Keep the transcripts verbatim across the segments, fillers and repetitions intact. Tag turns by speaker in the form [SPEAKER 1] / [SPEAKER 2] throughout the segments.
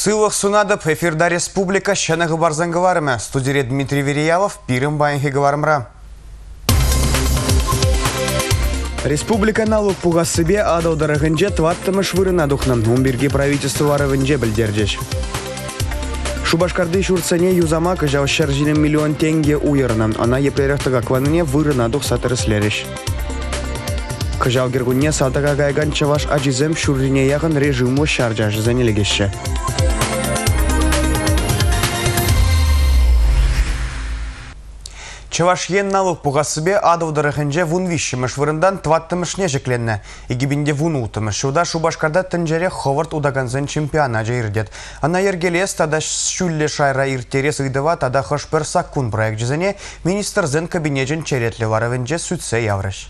[SPEAKER 1] Сылық сунадып эфирда республика шанығы барзан ғыварымы. Студире Дмитрий Вериялов пирым байынхи ғыварымра. Республика налог пуғасыбе адаударығынже тваттымыш вырына дұқным. Умберге правительство варывынже білдердеш. Шубашкарды шурцане юзамак жауышар жинен миллион тенге уйырынан. Она еплеріқтіға кваныне вырына дұқ сатырыслеріш. Кыжалгергуне садага гайган чаваш ажизем шуррине яғын режиму шаржа занелегеші. Чаваш ен налог пуғасыбе адаударығынже вун вишіміш вырындан тваттымышне жекленне. Егебінде вун утымыш. Шуда Шубашкарда тінжере Ховард удаганзын чемпиона жайырдет. Ана ергелес тада шүлле шайра иртерес ыйдыва тада хошпер саккун проект жізіне министр зен кабинежін черетлі варывынже сүтсе яврыш.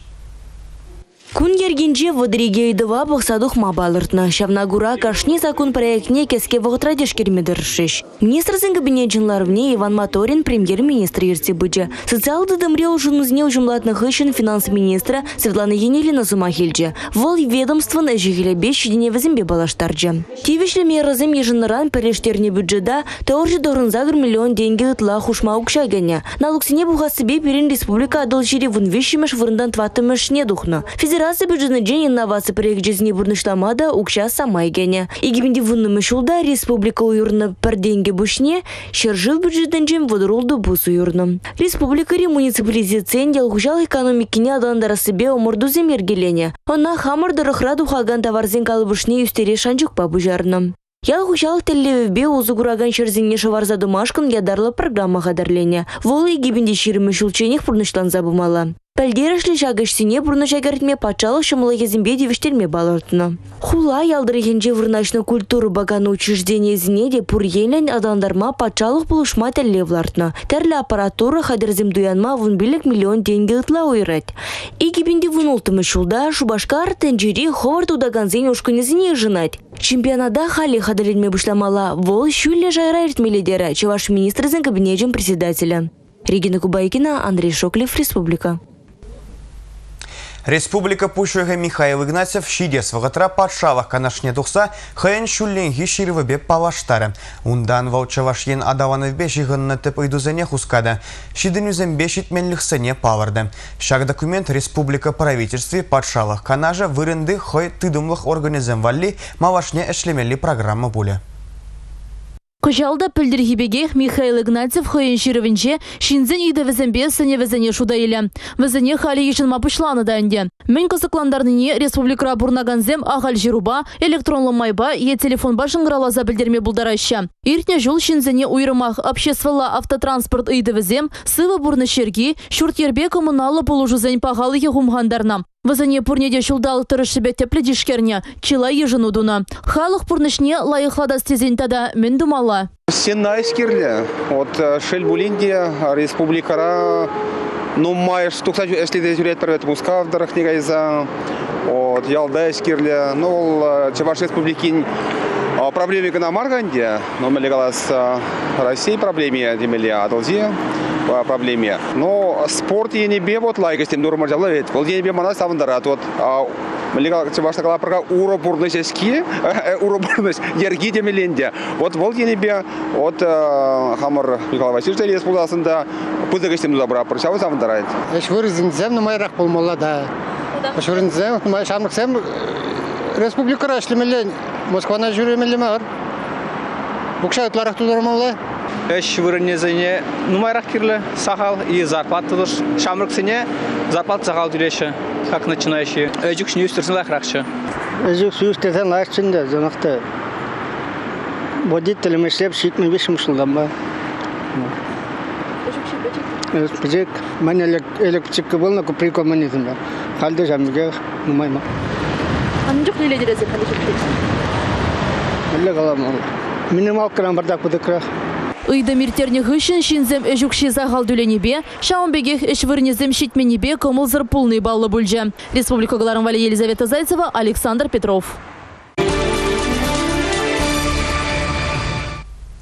[SPEAKER 2] Кун ергенже водриге идыва бұқсадух мабалыртна. Шавнагура кашни закон проектне кеске вғытрадеш кермедіршиш. Министр зінгабинеджінларвне Иван Моторин премьер-министр ерте быджа. Социалды дымрел жунузне ужымлатных ишін финанс-министра Светлана Енилина Зумахильджа. Вол ведомстван әжігілі беш шедіне візімбе балаштарджа. Тивишлі меразым ежіныран перештерне бюджета таоржы дорынзагыр миллион деньги ұтла хушма ұкшагене. Налуксине бұғасыбе перен республика адыл жире вунвешіміш вырындан тватымышне духна. Федерация бюджетный день инновации проект жизни бурнышламада укша сама игене. Игибинди вунны шулда республика уюрна пар деньги бушне, шержил бюджетный день водоролду бус уюрна. Республика ри муниципализациен делгужал экономикине адандара себе уморду земергелене. Она хамарда рахраду хаган товарзен калыбушне юстере шанчук пабужарна. Ялгужал телевебе узугураган шерзине шаварза думашкан ядарлы программа гадарлене. Волы игибинди ширымы шулченех бурнышлан забымала. Пәлдерішлі жағышсіне бұрны жагартме патшалық шымылы кезімбе девіштерме балыртына. Хула ялдырыгенже вырначны культуру баганы учреждение зінеде пұр елен адандарма патшалық бұлышма тәллевлартына. Тәрлі аппаратура хадырзім дуянма вунбилік миллион деньги ұтла ойрат. Егебенде вунултымы шулда Шубашкар тәнжері Ховард удаганзен ушкынезіне жынат. Чемпионада хали хадырленме бұшламала. Вол шүлле жайра ертмеледері Чаваш министрізін кабинетжен председателя. Регина Кубайкина, Андрей Шоклев, Республика.
[SPEAKER 1] Республика Пушуга Михаил Игнатьев шидес вагатра патшалах канашне тухса хайын шулленги ширвебе палаштары. Ундан валчавашен адаванывбе жиғынны тіп үйдузене хускада. Шиденюзен бешитменліксене палырды. Шаг документ Республика правительстве патшалах канажа вырынды хай тыдымлық организм валли малашне эшлемелли программа буле.
[SPEAKER 3] Кожалда пілдіргебегех Михаил Игнатьев хайын ширвенче шинзен иді візімбе сыне візіне шуда елі. Візіне халі ешін мапышланы да әнде. Мен кызыкландарныне республикара бурнаганзем ағал жируба, электронлы майба, е телефон башыңғыралаза білдерме бұлдараща. Иртне жол шинзене уйрымақ обществола автотранспорт иді візем, сывы бурны шерги, шурттербе коммуналы полужузен пағалы егумғандарна. Візіне пұрнеде шулдалық тұрышыбе теплі дишкерне, чила ежін удуна. Халық пұрнышне лайықлада стезен тада мен думала.
[SPEAKER 4] Сенна ескерлі. Вот Шельбулинде республикара, ну, майш, тұқса если де жүрет бір бәті мұска вдарах негайза, вот, ялда ескерлі. Ну, Чаваш республикин проблемі гына марганде, но мы легалас России проблеме, демели адылзе проблеме. Но спорт енебе вот лайкостем дурмар жалавет. Вот енебе мана савындарат. Вот Чавашта калапырға уро бурныс эски, уро бурныс ерги демеленде. Вот вот енебе вот хамыр Михаил Васильевич республикасында пызыгыстем добра прочавы савындарат.
[SPEAKER 5] Эш вырызынзем нумайрақ болмала да. Эш вырызынзем, нумай шамрыксем республикара эшлемелен Москвана жүремелеме бар. Букша ытларақ тудырмалла.
[SPEAKER 6] Эш вырынезіне нумайрақ кирлі сахал и зарплаты дұрш. Шамрыксыне зарплаты сахал дүлеші, как начинающие. Өжік шіне үстерсін лайқырақшы.
[SPEAKER 5] Өжік сүйістерсен лайқшында, жонақты. Водителем ешлеп шитмен бешім ұшылдан ба. Өжік шитбечек? Мен электричекке болна көпрей коммунизмда. Қалды жамыға нумайма.
[SPEAKER 3] Анжық нейле дерезі қалы жүктексін?
[SPEAKER 5] Әлі қалам ол. Минимал кран бардақ бұдықырақ.
[SPEAKER 3] Ыйда миртерне гышын шинзем эжукши захал дүленебе, шаунбегех эшвырнезем щитменебе комылзыр пулный баллы бульже. Республика Галарымвали Елизавета Зайцева, Александр Петров.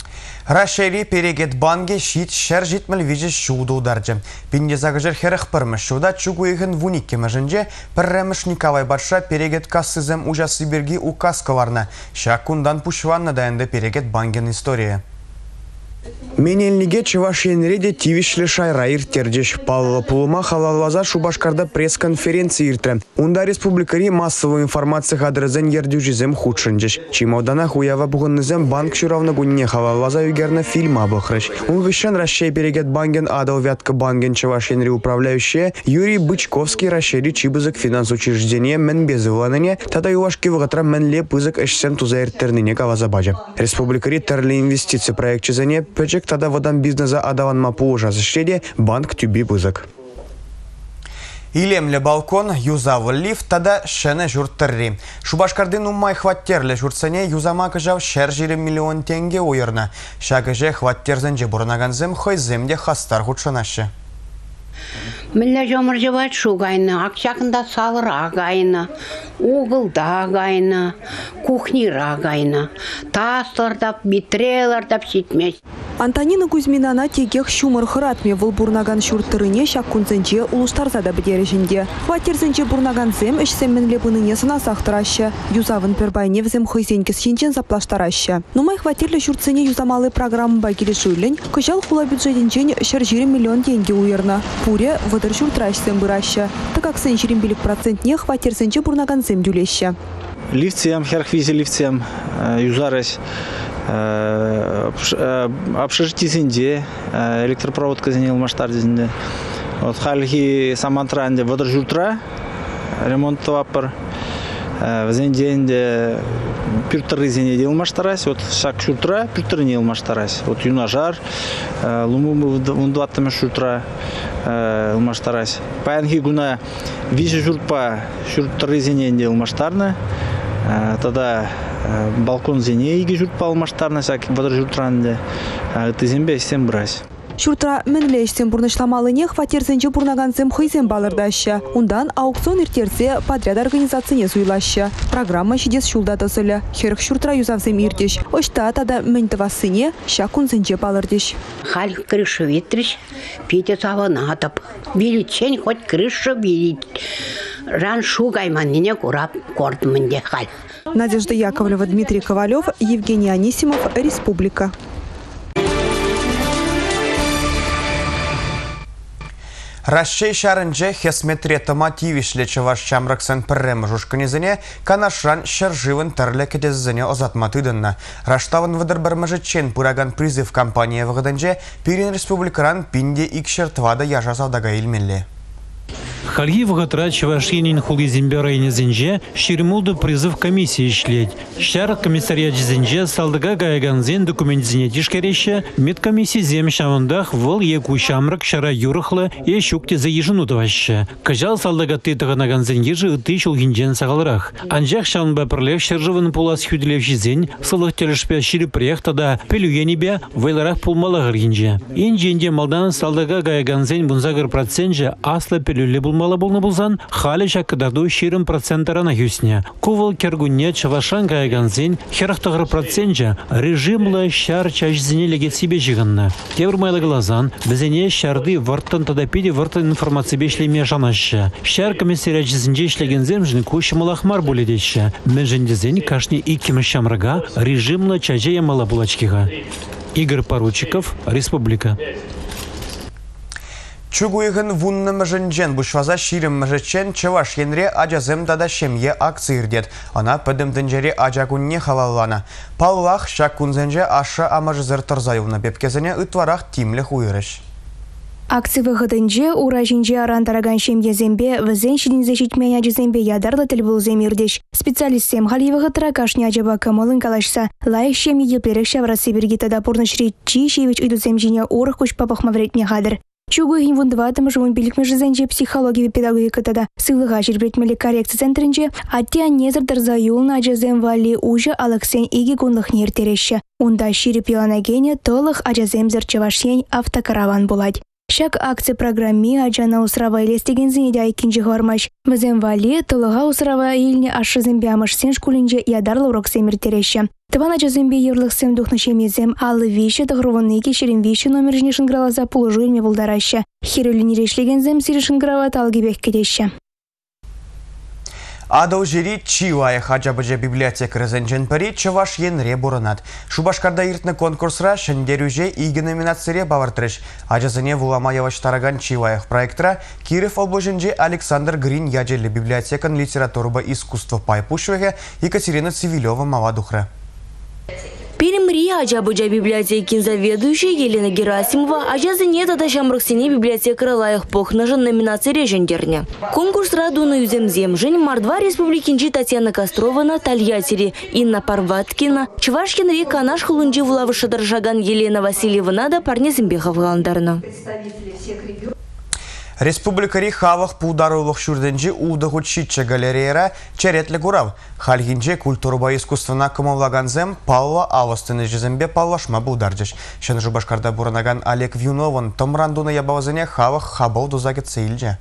[SPEAKER 1] Рашери перегет банге шит шер житмел вижи шуду ударжы. Пинде загыжыр херых пырмыш шуда чугуйгын вуникке мәжінже пірремыш Николай Батша перегет кассызем ужасы берги указкаларна. Шакундан пушванна дайынды перегет банген история. Менелниге Чувашиенреде тивишлі шайра иртердеш. Павла Пулума халалваза Шубашкарда пресс-конференции иртре. Унда республикари массовую информацию хадрызен ердюжизем худшынжеш. Чимаудана хуява бугыннызем банк шуравна гунне халалваза югерна фильма бахрыш. Унгышен Рашей перегет банген адал вятка банген Чувашиенре управляющие Юрий Бычковский расшири чибызык финанс-учреждение мен безывланыне, тада ювашки вгатра менле пызык эшсен туза иртернине кавазабаджа. Республикари терли инвестиции проект чизане пэчек тада водан бизнеса адаванма положа зашеде банк тюби пызык. Илемле балкон, юзавы лифт, тада шене журттырри. Шубашкардын уммай хваттерле журтсене юзама кыжав шер жири миллион тенге ойырна. Шагыже хваттерзенже бурнаганзем хойземде хастар худшанашы.
[SPEAKER 7] Мілі жомыржыват шугайны, акчакында салыра гайны, уғылда гайны, кухнира гайны, тастырдап, битрелардап сетмес.
[SPEAKER 8] Антонина Кузьминана тегех шумыр хыратме выл бурнаган шурттырыне шак кунзенче улуштарзада бідережінде. Хваттерзенче бурнаганзем ішсем мінле бұныне сынасақ тұрашы. Юзавын пербайне взем хойзенкес хинчен заплаштарашы. Нумай хваттерлі шуртсене юзамалы программы байгелі шуйлен, кыжал хула бюджетінчен шер жири миллион тенге уйырна. Пуре вадыр шуртрашсен бұраща. Так сен жирин билік процентне хваттерзенче бурнаганзем дюлеща.
[SPEAKER 6] Лифтсем, херхвизе лифтсем, юзарась. Общежитисінде электропроводка зенел маштар дезінде. Вот халхи самантранде водыр журтра ремонт вапыр. Везенденде пюртыры зене дел маштарась. Вот шак журтра пюртыры нел маштарась. Вот юнажар луму вундуаттаме журтра маштарась. Паянхи гуна виже журтпа журтыры зене дел маштарны. Тогда балкон зене иги журтпа алмаштарны сак водыр журтранде. Тезембе істен брась.
[SPEAKER 8] Шуртра мінлештен бұрнышламалыне хваттерзенче бурнаганзем хойзен балырдашы. Ундан аукцион иртерсе подряд организацияне суйлашы. Программа шидес шулда тосылы. Херх шуртра юзавзем ирдеш. Ошта тада мінтівасыне шакунзенче балырдеш.
[SPEAKER 7] Халь крышу витриш, пите саванатып. Биличен хоть крышу билить. Ран шугайманне курап кордмынде халь.
[SPEAKER 8] Надежда Яковлева, Дмитрий Ковалев, Евгений Анисимов, Республика.
[SPEAKER 1] Рашей шарынже хесметрета мотивишле чаваш чамраксан піррем жушканезіне канашран шарживын тірлі кедезізіне озатматыдынна. Раштавын вадыр бірміжітчен пураган призыв компания вғыдынже Пирин республикаран пинде икшертвада яжасавдага илмелі.
[SPEAKER 9] Хальги вгатра Чувашиенин хули зимберайне зенже ширимулды призыв комиссии шлеть. Шар комиссариат зенже салдыга гаyaганзен документ зенетишкереше медкомиссии зем шавандах вол еку шамрак шара юрыхлы и щукте за еженутоваще. Кажал салдыга ты таганаганзен ежи ты шулгинжен сагалрах. Анжах шаванба прлев шержывын пулас хюдлевши зень сылых телешпе шири приехтада пелюенебе вайларах пулмалагар гинже. Инженде малдан салдыга гаyaганзен бунзагар процентже асла пелюле булмала болны булзан хали шаккадарду ширым проценттарана хюсне. Кувал кергунне чавашан гаyaганзен херахтагыр процентже режимлы шар чашзине легет себе жиганна. Тевр майлы глазан бізене шарды варттан тадапиди варттан информация бешлеме жанашы. Шар комиссария жизинже шлегензем жны кушымалахмар буледеші. Менжендезен кашни иккимы шамрага режимлы чаже ямала булачкига. Игорь Поручиков, Республика.
[SPEAKER 1] Чугуйгын вунны мәжінжен бұшваза ширім мәжітчен чаваш енре ажазым дада шемье акции ирдет. Ана пөдімдін жері ажагунне халалана. Паллах шак күнзенже ашы амажызыр тұрзайуны бепкезіне үтварақ тимліх уйырыш.
[SPEAKER 10] Акции выходынже уражинже арандараган шемье зембе візен шидінзе житмен ажызембе ядарлы тіл бұл земірдеш. Специалистсем хали выходыра кашни ажаба камалын калашса. Лайық шемье еплерек шаврасы бергитада пурнышри чи шевич үйдузем жіне орық күш папақ мавретне хадыр. Чугуйгин вундватым жуын билікмі жизенже психология педагогика тада сылыға жербретмелі коррекция центрінже аттия незір дырзаюлна ажазем вали уже алаксен иги гунлық нертереші. Унда шири пиланагене толық ажазем зір чавашен автокараван булать. Шак акция программе ажана усрава елестеген зенеде айкинжи гармаш. Візен вали тылыға усрава еліне ашы зімбямыш сен шкулінже ядарлы урок семіртереші. Тывана жазымбе ерлық сем духнашемезем алы вещи тағырванны кешерен вещи номер жнешін гралаза пулыжу елме бұлдарашы. Херулі нерешлеген зем сирішін грава талгебек кедеші.
[SPEAKER 1] Адау жери Чивая хаджабыжа библиотека рызенжен пари чываш енре бурынат. Шубашкарда иртны конкурсра шендерюже игі номинацире бавартырыш. Ажазыне вулама яваштараган Чиваях проектра Киров облажынже Александр Грин яджелі библиотекан литературба искусства пайпушвеге Екатерина Цивилева мавадухра.
[SPEAKER 2] Перемри Аджабыджа библиотекин заведующая Елена Герасимова ажазыне тада шамрыксене библиотекара лайық похнажын номинация режендерне. Конкурс радуна юземзем жень мардва республикинчи Татьяна Кострована, Тольяттири Инна Парваткина, Чувашкин река наш хулунжи вулавыша даржаган Елена Васильевна да парнезімбеха вғаландарна.
[SPEAKER 1] Республикари хавах пударулық шүрденжі удығычитча галереяра черетлі гурав. Хальгинже культуруба искусствына кымыллаганзем Павла Авастыны жезембе паллашма бударжыш. Шын Жубашкарда буранаган Олег Вьюновын томрандуна ябавазыне хавах хабау дузагет сейлже.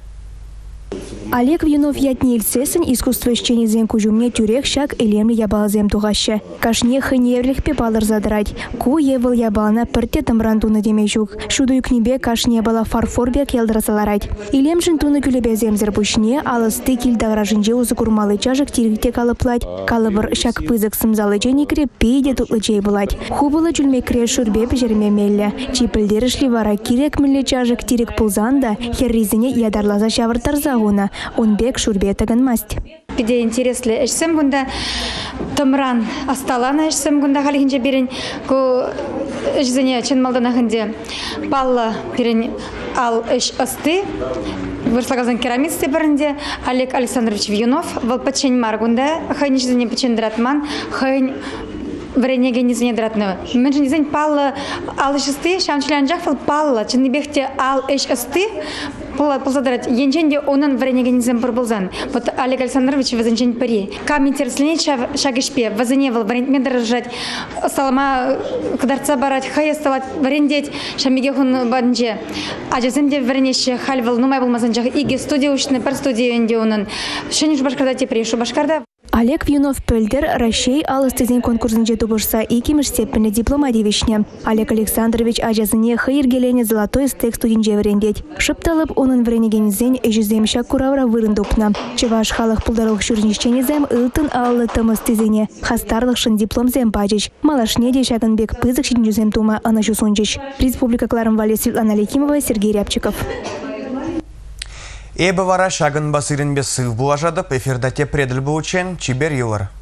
[SPEAKER 10] Олег Вьюнов ятнел сесен искусство исченезен кужумне тюрех шак элемли ябалзем тугаще. Кашне хыневлих пепалар задрать. Ку евыл ябална пырте томрандуна демежук. Шуду юкнебе кашне бала фарфорбек елдрасаларать. Илемшин туны күлебезем зербушне, алысты килдагражынже узы курмалы чажык тиргте калыплать. Калыбыр шак пызык сымзалыче некре пейде тутлычей булать. Хубылы жүлмекре шурбе пежерме мелле. Чипылдерышли вара кирек милле чажык тирик пулзанда, херризине ядарлаза шавыртар загуна. Он бег шурбе таган масть.
[SPEAKER 11] Где интересли эшсем гунда томран асталана эшсем гунда халихинже берин ку эшзене чен малдана хинде палла берин ал эш асты вырслагазан керамисте беринде Олег Александрович Вьюнов вал пачень маргунда хайнишзене пачендратман хайн вренеге низене дратного. Меньше низень палла ал эш асты шамчлянжак фал палла ченнибехте ал эш асты Ползадрать, янченде онан вренеге низем пробылзан. Вот Олег Александрович возенчен пари. Камень терслинет шагишпе, возеневал врен дорожать, салама кдарца барать, хая стала врендеть, шамиге хун банже. А джаземде вренеще хальвал, ну май был мазанчах, иги студия учный, пар студия инде онан. Шени Шубашкарда те при Шубашкарда.
[SPEAKER 10] Олег Вьюнов пөлдер Рашей алыстызен конкурсынче тубышса икимеш степені дипломативишне. Олег Александрович ажазыне хайыргелене золотой стек студенче врендеть. Шыпталып onun вренегенізен эжізем шак куравра вырындупна. Чеваш халық пулдарылық шүрнішченезем ылтын аллы тымыз тезене. Хастарлықшын дипломзем бачыч. Малашне де шагынбек пызык шинжузем тума аны жусунчыч. Республика Кларым Вале Светлана Лехимова, Сергей Рябчиков.
[SPEAKER 1] Эбі вара шагын басырын бес сыл булажадып, эфирдате преділ бұлчен Чибер Юлар.